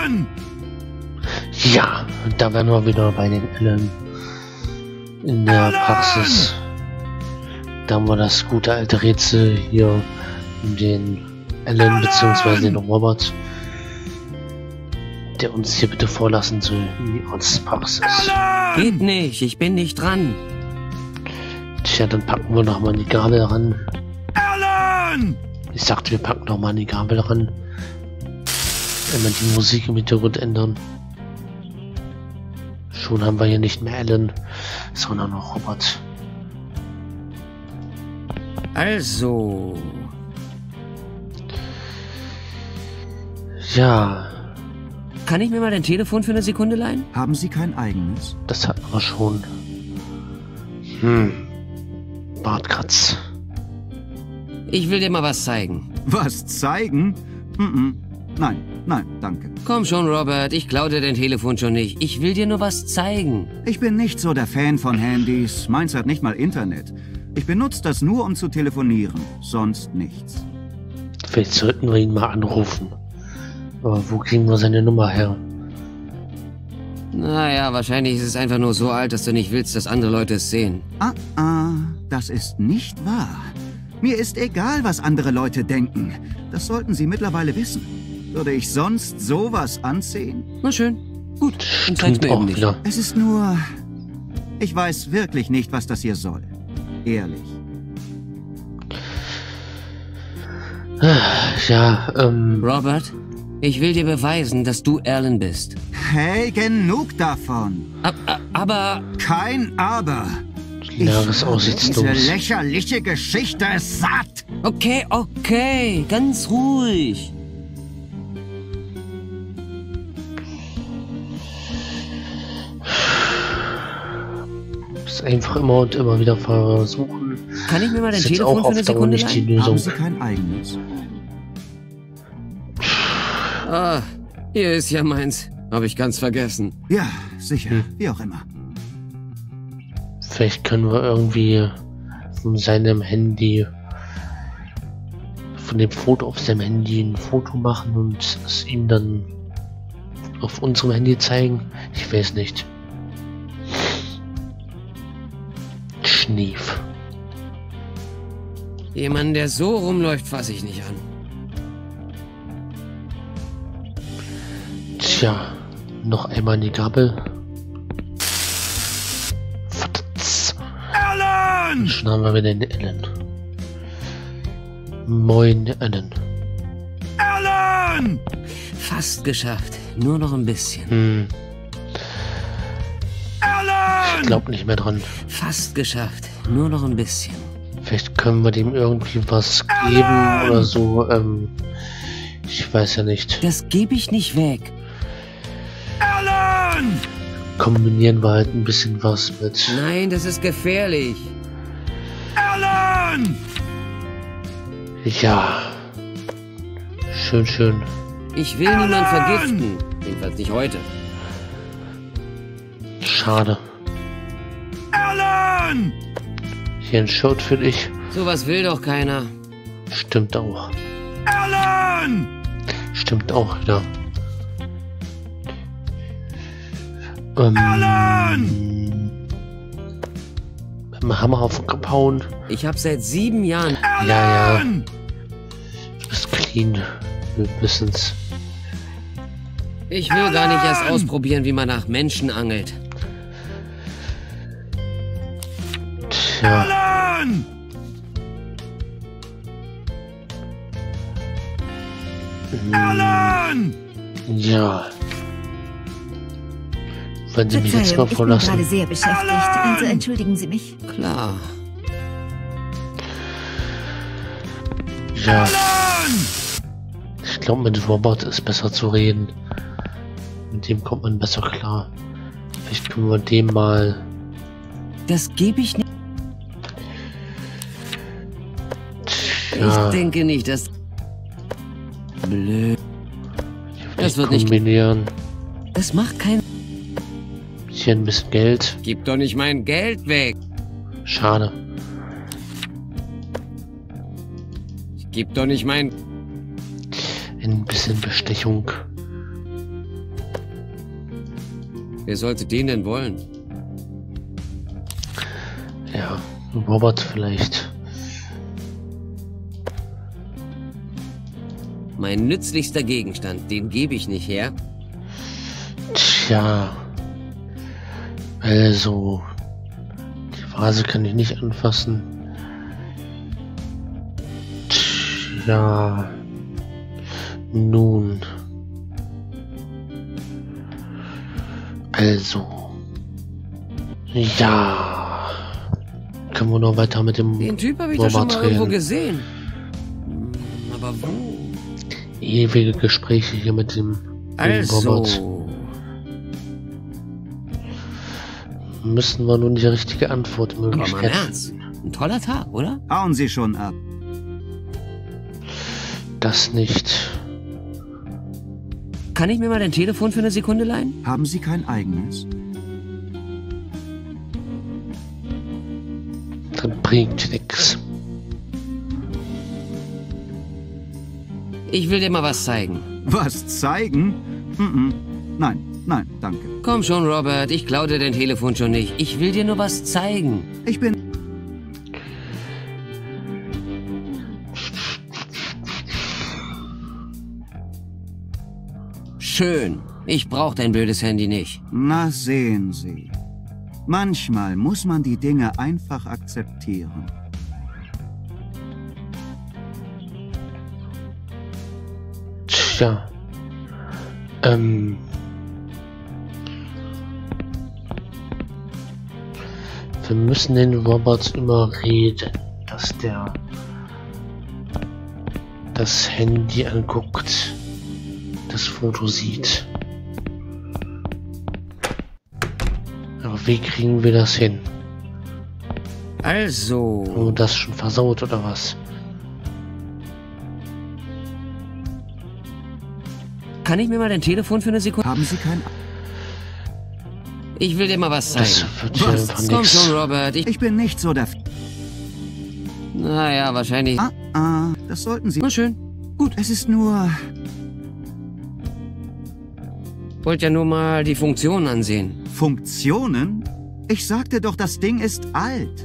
Ja, da wären wir wieder bei den Ellen in der Praxis. Da haben wir das gute alte Rätsel hier um den Ellen bzw. den Robert, der uns hier bitte vorlassen soll in die Arztpraxis. Geht nicht, ich bin nicht dran. Tja, dann packen wir noch mal die Gabel ran. Ich sagte, wir packen noch mal die Gabel ran. Wenn wir die Musik im Hintergrund ändern. Schon haben wir hier nicht mehr Ellen, sondern noch Robert. Also. Ja. Kann ich mir mal dein Telefon für eine Sekunde leihen? Haben Sie kein eigenes? Das hatten wir schon. Bartkratz. Ich will dir mal was zeigen. Was zeigen? Nein, nein, danke. Komm schon, Robert, ich klaue dir dein Telefon schon nicht. Ich will dir nur was zeigen. Ich bin nicht so der Fan von Handys. Meins hat nicht mal Internet. Ich benutze das nur, um zu telefonieren. Sonst nichts. Vielleicht sollten wir ihn mal anrufen. Aber wo kriegen wir seine Nummer her? Naja, wahrscheinlich ist es einfach nur so alt, dass du nicht willst, dass andere Leute es sehen. Das ist nicht wahr. Mir ist egal, was andere Leute denken. Das sollten Sie mittlerweile wissen. Würde ich sonst sowas anziehen? Na schön. Gut, dann zeig's mir eben nicht. Wieder. Es ist nur... Ich weiß wirklich nicht, was das hier soll. Ehrlich. Ja, Robert, ich will dir beweisen, dass du Ellen bist. Hey, genug davon. Aber... Kein Aber. leeres Aussichtslos. Diese lächerliche Geschichte ist satt. Okay, ganz ruhig. Einfach immer und immer wieder versuchen. Kann ich mir mal dein Ist jetzt Telefon auch für eine auf Dauer Sekunde nicht die leihen? Lösung. Haben Sie kein eigenes? Hier ist ja meins. Habe ich ganz vergessen. Ja, sicher. Wie auch immer. Vielleicht können wir irgendwie von seinem Handy, von dem Foto auf seinem Handy ein Foto machen und es ihm dann auf unserem Handy zeigen. Ich weiß nicht. Schnief. Jemand, der so rumläuft, fasse ich nicht an. Tja, noch einmal in die Gabel. Verdammt. Ellen! Schon haben wir wieder eine Ellen. Moin, Ellen. Ellen! Fast geschafft. Nur noch ein bisschen. Ich glaube nicht mehr dran. Fast geschafft. Nur noch ein bisschen. Vielleicht können wir dem irgendwie was geben oder so. Ich weiß ja nicht. Das gebe ich nicht weg. Ellen! Kombinieren wir halt ein bisschen was mit. Nein, das ist gefährlich. Ellen! Ja. Schön. Ich will niemanden vergiften. Jedenfalls nicht heute. Schade. Ellen! Hier ein Shirt für dich. Sowas will doch keiner. Stimmt auch. Ellen! Stimmt auch wieder. Mit dem Hammer auf den Kopf hauen. Ich habe seit 7 Jahren... Ja. Du bist clean. Wir wissen's. Ich will gar nicht erst ausprobieren, wie man nach Menschen angelt. Tja. Ellen! Ellen! Ja. Wenn Sie mich jetzt mal Ich bin verlassen. gerade sehr beschäftigt, also entschuldigen Sie mich. Klar. Ja. Ich glaube, mit Robert ist besser zu reden. Mit dem kommt man besser klar. Vielleicht können wir dem mal... Das gebe ich nicht. Ja, Ich denke nicht, dass... Blöd. vielleicht wird nicht- kombinieren. Das macht keinen... Hier ein bisschen Geld. Gib doch nicht mein Geld weg. Schade. Gib doch nicht mein... Ein bisschen Bestechung. Wer sollte den denn wollen? Ja, Robert vielleicht. Mein nützlichster Gegenstand, den gebe ich nicht her. Tja. Also. Die Vase kann ich nicht anfassen. Tja. Nun. Also. Ja. Können wir noch weiter mit dem Den Typ habe ich doch schon mal Robert irgendwo reden? gesehen. Aber wo? Ewige Gespräche hier mit dem Robert. Also, Müssen wir nun die richtige Antwort aber möglich mal im Ernst. Ein toller Tag, oder? Hauen Sie schon ab. Das nicht. Kann ich mir mal dein Telefon für eine Sekunde leihen? Haben Sie kein eigenes? Das bringt nix. Ich will dir mal was zeigen. Was zeigen? Nein, nein, danke. Komm schon, Robert. Ich klaue dir dein Telefon schon nicht. Ich will dir nur was zeigen. Ich bin... Schön. Ich brauche dein blödes Handy nicht. Na, sehen Sie. Manchmal muss man die Dinge einfach akzeptieren. Tja. Wir müssen den Robert überreden, dass der das Handy anguckt, das Foto sieht. Aber wie kriegen wir das hin? Also, Haben wir das schon versaut oder was? kann ich mir mal dein Telefon für eine Sekunde... Haben Sie kein... Ich will dir mal was Das zeigen. wird ja Was? einfach Komm nix. schon, Robert. Ich bin nicht so der... Naja, wahrscheinlich... das sollten Sie... Na schön. Gut, es ist nur... Wollt ja nur mal die Funktion ansehen. Funktionen? Ich sagte doch, das Ding ist alt.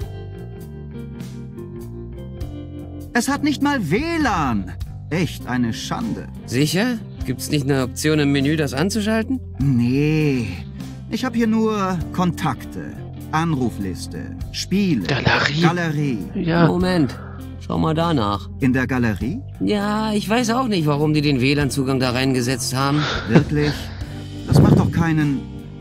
Es hat nicht mal WLAN. Echt eine Schande. Sicher? Gibt's nicht eine Option im Menü, das anzuschalten? Nee. Ich habe hier nur Kontakte, Anrufliste, Spiele, Galerie. Ja, Moment. Schau mal danach. In der Galerie? Ja, ich weiß auch nicht, warum die den WLAN-Zugang da reingesetzt haben. Wirklich? Das macht doch keinen...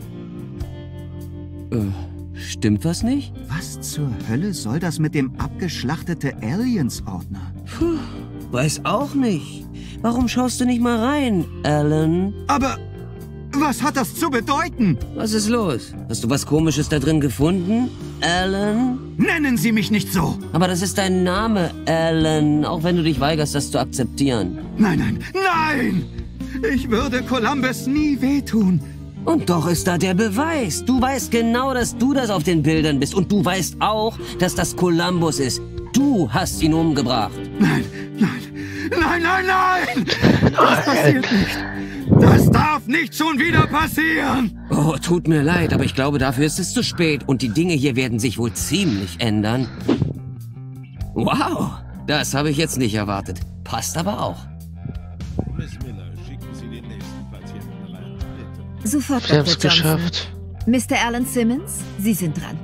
Stimmt was nicht? Was zur Hölle soll das mit dem abgeschlachtete Aliens-Ordner? Puh, weiß auch nicht. Warum schaust du nicht mal rein, Alan? Aber was hat das zu bedeuten? Was ist los? Hast du was Komisches da drin gefunden, Alan? Nennen Sie mich nicht so! Aber das ist dein Name, Alan, auch wenn du dich weigerst, das zu akzeptieren. Nein, nein, nein! Ich würde Columbus nie wehtun. Und doch ist da der Beweis. Du weißt genau, dass du das auf den Bildern bist. Und du weißt auch, dass das Columbus ist. Du hast ihn umgebracht. Nein, nein, nein, nein, nein! Das passiert nicht! Das darf nicht schon wieder passieren! Oh, tut mir leid, aber ich glaube, dafür ist es zu spät. Und die Dinge hier werden sich wohl ziemlich ändern. Wow, das habe ich jetzt nicht erwartet. Passt aber auch. Miss Miller, schicken Sie den nächsten Patienten rein, bitte. Sofort, wir haben es Dr. Johnson. geschafft. Mr. Alan Simmons, Sie sind dran.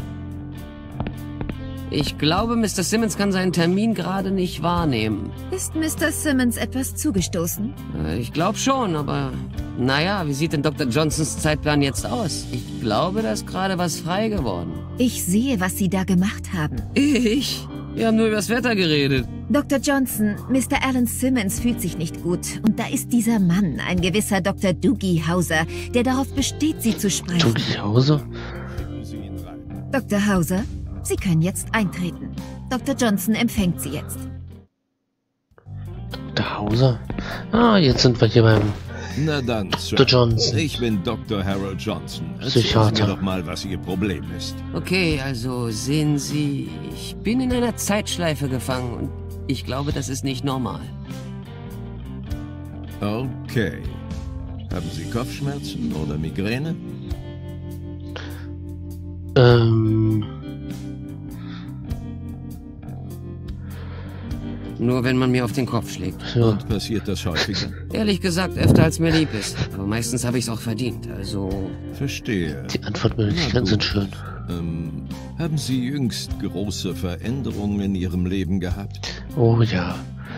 Ich glaube, Mr. Simmons kann seinen Termin gerade nicht wahrnehmen. Ist Mr. Simmons etwas zugestoßen? Ich glaube schon, aber... Naja, wie sieht denn Dr. Johnsons Zeitplan jetzt aus? Ich glaube, da ist gerade was frei geworden. Ich sehe, was Sie da gemacht haben. Ich? Wir haben nur über das Wetter geredet. Dr. Johnson, Mr. Alan Simmons fühlt sich nicht gut. Und da ist dieser Mann, ein gewisser Dr. Doogie Hauser, der darauf besteht, Sie zu sprechen. Doogie Hauser? Schicken Sie ihn rein. Dr. Hauser, Sie können jetzt eintreten. Dr. Johnson empfängt Sie jetzt. Dr. Hauser? Ah, jetzt sind wir hier beim Na dann, Sir. Dr. Johnson. Ich bin Dr. Harold Johnson. Erzählen Sie Psychiater. mir doch mal, was Ihr Problem ist. Okay, also sehen Sie, ich bin in einer Zeitschleife gefangen und ich glaube, das ist nicht normal. Okay. Haben Sie Kopfschmerzen oder Migräne? Nur wenn man mir auf den Kopf schlägt. Ja. Und passiert das häufiger? Ehrlich gesagt, öfter als mir lieb ist. Aber meistens habe ich es auch verdient, also... Verstehe. Die Antwortmöglichkeiten sind schön. Haben Sie jüngst große Veränderungen in Ihrem Leben gehabt? Oh ja.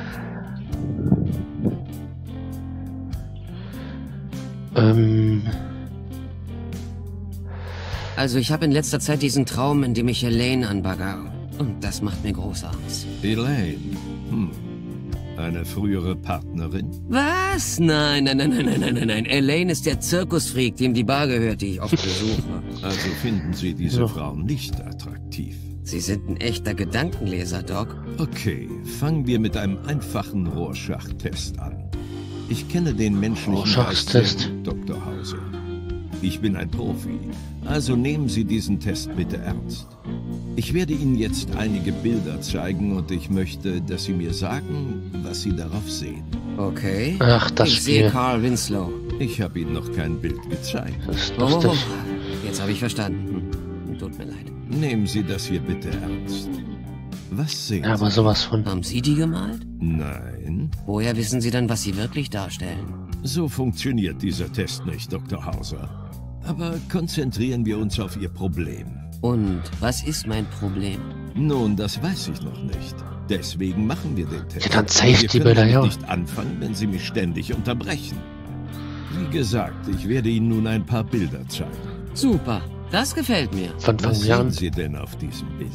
Also ich habe in letzter Zeit diesen Traum, in dem ich Elaine anbagger. Und das macht mir große Angst. Elaine? Eine frühere Partnerin? Was? Nein. Elaine ist der Zirkusfreak, dem die Bar gehört, die ich oft besuche. Also finden Sie diese Frau nicht attraktiv? Sie sind ein echter Gedankenleser, Doc. Okay, fangen wir mit einem einfachen Rorschach-Test an. Ich kenne den menschlichen Geist sehr Rorschach-Test. gut, Dr. Hauser. Ich bin ein Profi, also nehmen Sie diesen Test bitte ernst. Ich werde Ihnen jetzt einige Bilder zeigen und ich möchte, dass Sie mir sagen, was Sie darauf sehen. Okay. Ach, das ich sehe Spiel. Carl Winslow. Ich habe Ihnen noch kein Bild gezeigt. Das ist Oh, lustig. jetzt habe ich verstanden. Tut mir leid. Nehmen Sie das hier bitte ernst. Was sehen Ja, aber Sie? sowas von. Haben Sie die gemalt? Nein, Woher wissen Sie dann, was sie wirklich darstellen? so funktioniert dieser Test nicht, Dr. Hauser. Aber konzentrieren wir uns auf Ihr Problem. Und was ist mein Problem? Nun, das weiß ich noch nicht. Deswegen machen wir den Test. Ja, dann zeig Wir die können Bilder, damit ja. nicht anfangen, wenn Sie mich ständig unterbrechen. Wie gesagt, ich werde Ihnen nun ein paar Bilder zeigen. Super, das gefällt mir. Wann fangen Was wir sehen an? Sie denn auf diesem Bild?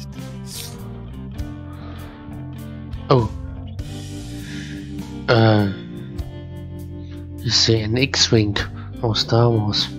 Oh. Ich sehe einen X-Wing aus Star Wars.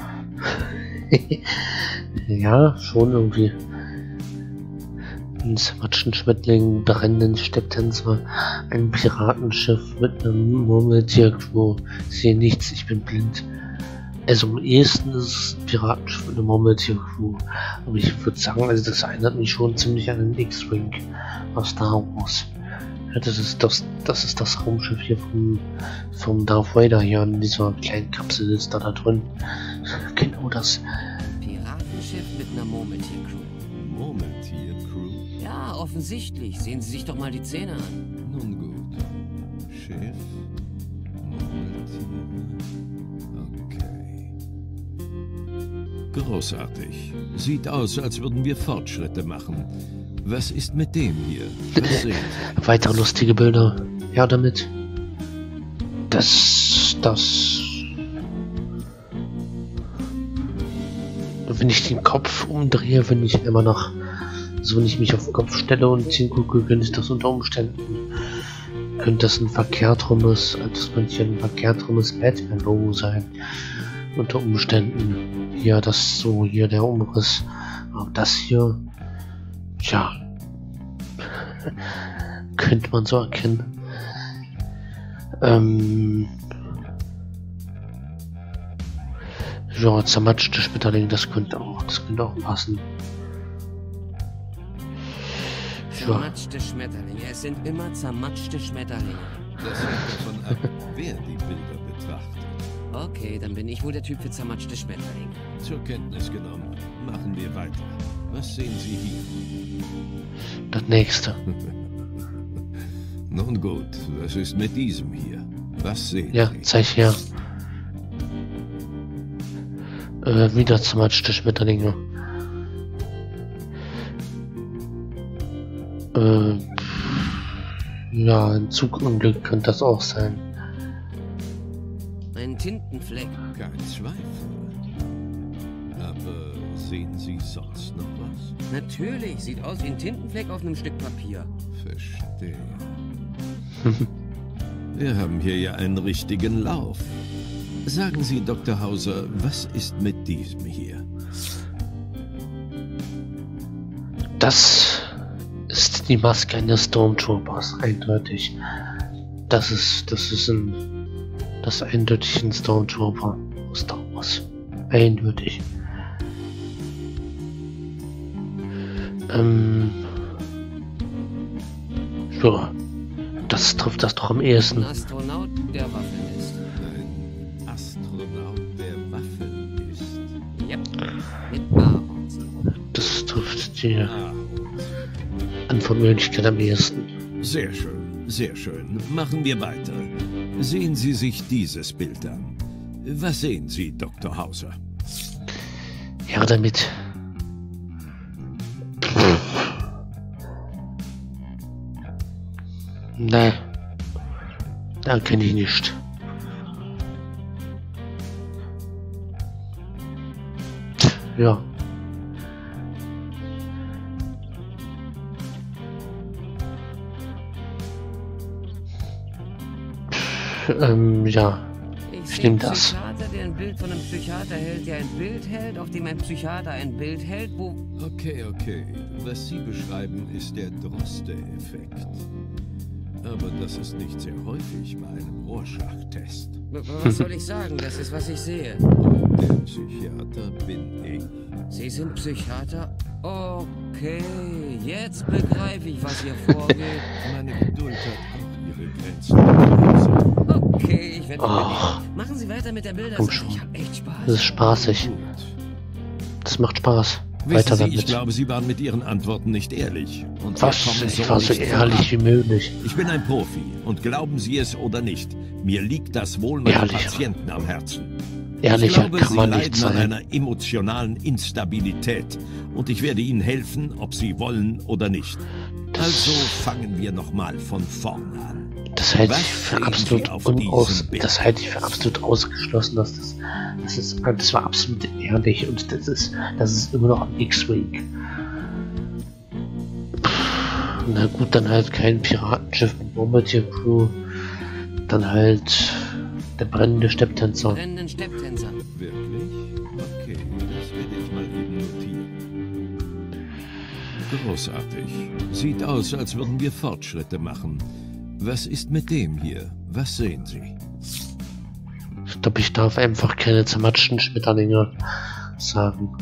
Ja, schon irgendwie. Ein Zwatschenschmetterling, brennenden Stepptänzer, ein Piratenschiff mit einem Murmeltier-Crew. Ich sehe nichts, ich bin blind. Also am ehesten ist es ein Piratenschiff mit einem Murmeltier-Crew. Aber ich würde sagen, also das erinnert mich schon ziemlich an den X-Wing aus Star Wars. Ja, das ist das Raumschiff hier vom Darth Vader hier in dieser kleinen Kapsel ist da drin. Genau das. Piratenschiff mit einer Murmeltier-Crew. Murmeltier-Crew? Ja, offensichtlich. Sehen Sie sich doch mal die Zähne an. Nun gut. Schiff, Murmeltier. Okay. Großartig. Sieht aus, als würden wir Fortschritte machen. Was ist mit dem hier? Was sehen Sie? Weitere lustige Bilder. Ja, damit. Das. Wenn ich den Kopf umdrehe, wenn ich immer noch. Also wenn ich mich auf den Kopf stelle und hingucke, könnte ich das unter Umständen. Könnte das ein verkehrtrummes, als könnte hier ein verkehrtrummes Batman-Logo sein. Unter Umständen. Ja, das so hier der Umriss. Aber das hier. Tja. Könnte man so erkennen. Ja, zermatschte Schmetterling, das könnte auch passen. Ja, Zermatschte Schmetterlinge. Es sind immer zermatschte Schmetterlinge. Das hängt davon ab, wer die Bilder betrachtet. Okay, dann bin ich wohl der Typ für zermatschte Schmetterlinge. Zur Kenntnis genommen. Machen wir weiter. Was sehen Sie hier? das nächste. Nun gut, was ist mit diesem hier? Was sehen Ja, Sie? zeig her. Wieder zermatschte Schmetterlinge. Ja, ein Zugunglück könnte das auch sein. Ein Tintenfleck. Kein Zweifel. Aber sehen Sie sonst noch was? Natürlich, sieht aus wie ein Tintenfleck auf einem Stück Papier. Verstehe. Wir haben hier ja einen richtigen Lauf. Sagen Sie, Dr. Hauser, was ist mit diesem hier? Das ist die Maske eines Stormtroopers, eindeutig. Das ist eindeutig ein Stormtrooper aus Star Wars. Eindeutig. Ja, das trifft das doch am ehesten. Ein Astronaut, der Waffeln ist. Ein Astronaut, der Waffeln isst. Yep, mit Ahornsirup. Das trifft die Antwortmöglichkeit am ehesten. Sehr schön, sehr schön. Machen wir weiter. Sehen Sie sich dieses Bild an. Was sehen Sie, Dr. Hauser? Ja, damit. Nein. Da kenne ich nicht. Ja. Ja. Ich nehme das. Psychiater, der ein Bild von einem Psychiater hält, der ein Bild hält, auf dem ein Psychiater ein Bild hält, wo... Okay. Was Sie beschreiben, ist der Droste-Effekt. Aber das ist nicht sehr häufig bei einem Rorschach-Test. Was soll ich sagen? Das ist, was ich sehe. Und der Psychiater bin ich. Sie sind Psychiater? Okay, jetzt begreife ich, was hier vorgeht. Meine Geduld hat auch ihre Grenzen. Okay, ich werde überlegen. Machen Sie weiter mit der Bildersache. Ich habe echt Spaß. Das ist spaßig. Gut. Das macht Spaß. Wissen Weiter Sie, damit. ich glaube, Sie waren mit Ihren Antworten nicht ehrlich. Und Was? wir kommen Ich war so nicht ehrlich wie möglich. Ich bin ein Profi und glauben Sie es oder nicht, mir liegt das Wohl meiner Ehrlicher. Patienten am Herzen. Ehrlicher Ich glaube, kann man Sie nicht leiden an sein. einer emotionalen Instabilität und ich werde Ihnen helfen, ob Sie wollen oder nicht. Also fangen wir nochmal von vorne an. Das halte Was ich für sehen absolut Sie auf unaus. diesem Bild? Das halte ich für absolut ausgeschlossen, dass das war absolut ehrlich und das ist immer noch ein X-Wing. Na gut, dann halt kein Piratenschiff mit Bombardier-Crew. Dann halt der brennende Stepptänzer. Brennenden Stepptänzer. Wirklich? Okay, das werde ich mal eben notieren. Großartig. Sieht aus, als würden wir Fortschritte machen. Was ist mit dem hier? Was sehen Sie? Ich glaube, ich darf einfach keine zermatschten Schmetterlinge sagen.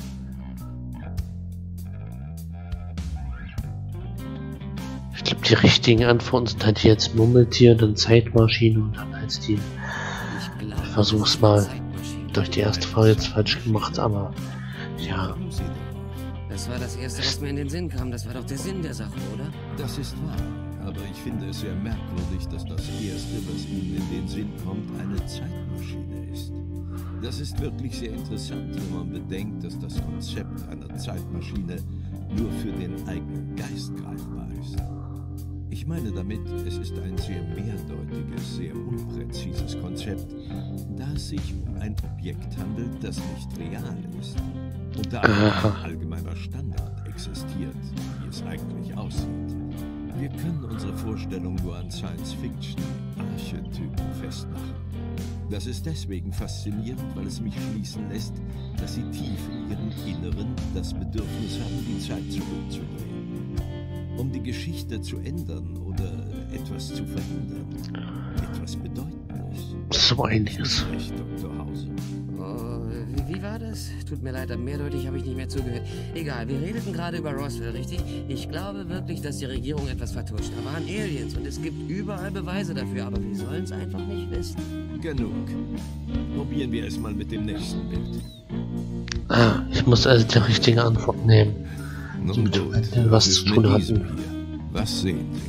Ich glaube, die richtigen Antworten sind halt jetzt Murmeltier, dann Zeitmaschine und dann halt die. Ich glaube, Ich versuch's mal. Zeitmaschine. Durch die erste Frage jetzt falsch gemacht, aber ja. Haben Sie darauf? Das war das Erste, was mir in den Sinn kam. Das war doch der Sinn der Sache, oder? Das ist wahr. Aber ich finde es sehr merkwürdig, dass das Erste, was Ihnen in den Sinn kommt, eine Zeitmaschine ist. Das ist wirklich sehr interessant, wenn man bedenkt, dass das Konzept einer Zeitmaschine nur für den eigenen Geist greifbar ist. Ich meine damit, es ist ein sehr mehrdeutiges, sehr unpräzises Konzept, da es sich um ein Objekt handelt, das nicht real ist. Und da ein allgemeiner Standard existiert, wie es eigentlich aussieht. Wir können unsere Vorstellung nur an Science-Fiction-Archetypen festmachen. Das ist deswegen faszinierend, weil es mich schließen lässt, dass sie tief in ihrem Inneren das Bedürfnis haben, die Zeit zurückzudrehen. Um die Geschichte zu ändern oder etwas zu verhindern. Etwas Bedeutendes. So einiges. Nicht, Dr. Hauser. Oh, wie war das? Tut mir leid, mehrdeutig habe ich nicht mehr zugehört. Egal, wir redeten gerade über Roswell, richtig? Ich glaube wirklich, dass die Regierung etwas vertuscht. Da waren Aliens und es gibt überall Beweise dafür, aber wir sollen es einfach nicht wissen. Genug. Probieren wir es mal mit dem nächsten Bild. Ah, ich muss also die richtige Antwort nehmen. Nun Mit gut, was ist zu mit tun diesem hatten. hier. Was sehen Sie?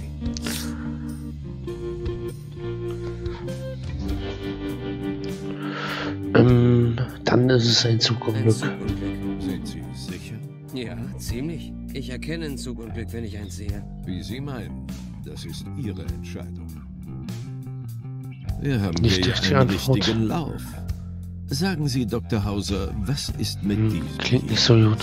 Dann ist es ein Zug um Ein Glück. Zug und Glück. Sind Sie sicher? Ja, ziemlich. Ich erkenne einen Zug und Glück, wenn ich eins sehe. Wie Sie meinen, das ist Ihre Entscheidung. Wir haben Nicht hier richtig einen Antwort. richtigen Lauf. Sagen Sie, Dr. Hauser, was ist mit diesem Klingt hier? nicht so gut.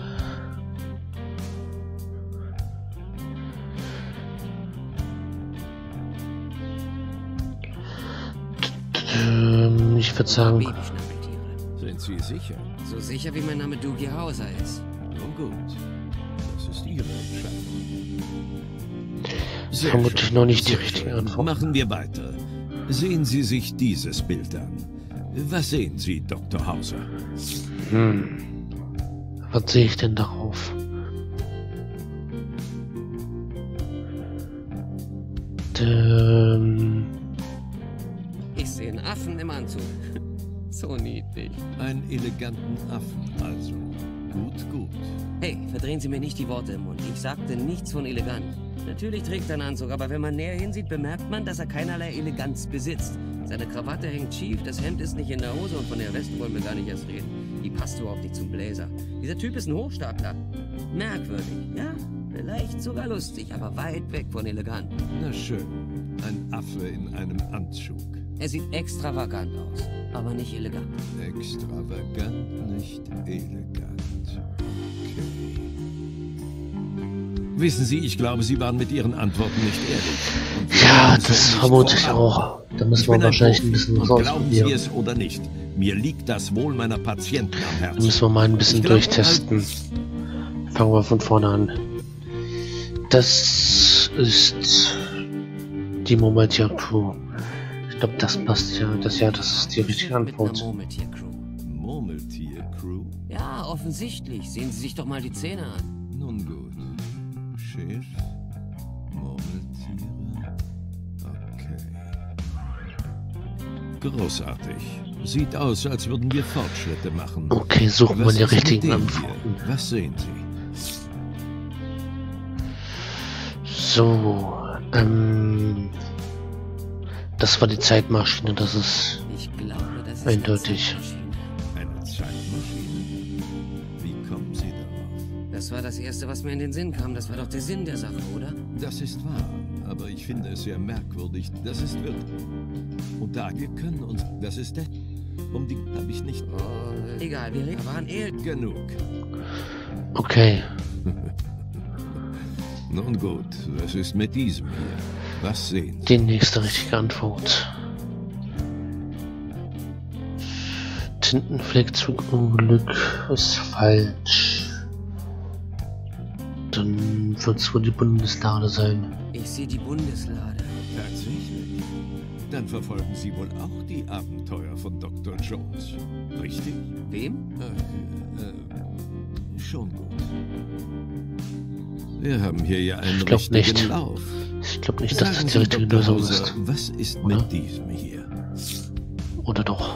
Ich würde sagen, Babyschnappeltiere. Sind Sie sicher? So sicher wie mein Name Doogie Hauser ist. Nun gut, das ist Ihre Entscheidung. Sehr vermutlich schön, noch nicht die sehr richtige schön. Antwort. Machen wir weiter. Sehen Sie sich dieses Bild an. Was sehen Sie, Dr. Hauser? Was sehe ich denn darauf? Ich sehe einen Affen im Anzug. So niedlich. Einen eleganten Affen also. Gut, gut. Hey, verdrehen Sie mir nicht die Worte im Mund. Ich sagte nichts von elegant. Natürlich trägt er einen Anzug, aber wenn man näher hinsieht, bemerkt man, dass er keinerlei Eleganz besitzt. Seine Krawatte hängt schief, das Hemd ist nicht in der Hose und von der Weste wollen wir gar nicht erst reden. Die passt überhaupt nicht zum Blazer. Dieser Typ ist ein Hochstapler. Merkwürdig, ja? Vielleicht sogar lustig, aber weit weg von elegant. Na schön. Ein Affe in einem Anzug. Er sieht extravagant aus, aber nicht elegant. Extravagant, nicht elegant. Okay. Wissen Sie, ich glaube, Sie waren mit Ihren Antworten nicht ehrlich. Und Ja, das vermute ich auch. Da müssen wir wahrscheinlich ein bisschen was Glauben Sie ausprobieren. es oder nicht, mir liegt das Wohl meiner Patienten am Da Herzen. müssen wir mal ein bisschen Ich glaube, durchtesten. Fangen wir von vorne an. Das ist die Murmeltier-Crew. Ich glaube, das passt ja. Das ist die richtige Mit einer Antwort. Murmeltier-Crew. Murmeltier-Crew? Ja, offensichtlich. Sehen Sie sich doch mal die Zähne an. Nun gut. Schiff, Murmeltiere. Okay. Großartig. Sieht aus, als würden wir Fortschritte machen. Okay, suchen wir Was die ist mit richtigen dem Antworten. hier? Was sehen Sie? So, das war die Zeitmaschine, das ist Ich glaube, das ist eindeutig. Eine Zeitmaschine? Wie kommen Sie darauf? Das war das Erste, was mir in den Sinn kam. Das war doch der Sinn der Sache, oder? Das ist wahr, aber ich finde es sehr merkwürdig. Das ist wirklich. Und da, wir können uns. Das ist der. Um die habe ich nicht. Oh, egal, wir waren Genug. Okay. Nun gut, was ist mit diesem hier? Was sehen Sie? Die nächste richtige Antwort. Tintenfleckzugunglück ist falsch. Dann wird es wohl die Bundeslade sein. Ich sehe die Bundeslade. Tatsächlich. Dann verfolgen Sie wohl auch die Abenteuer von Dr. Jones. Richtig? Wem? Schon gut. Wir haben hier ja einen Ich glaub richtigen nicht. Lauf. Ich glaube nicht, dass das Sagen die Sie, richtige Dr. Lösung Hauser, ist. was ist Oder? mit diesem hier? Oder doch?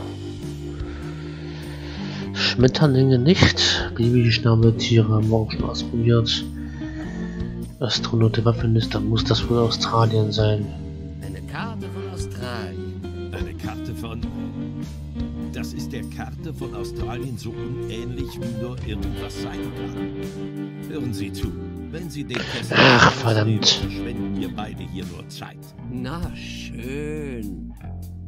Schmetterlinge nicht. Babyschnabeltiere haben wir auch schon ausprobiert. Astronaut Waffenliste, dann muss das wohl Australien sein. Eine Karte von Australien. Eine Karte von... Das ist der Karte von Australien so unähnlich, wie nur irgendwas sein kann. Hören Sie zu. Wenn Sie den Test Ach, ausnehmen, verdammt. verschwenden wir beide hier nur Zeit. Na schön.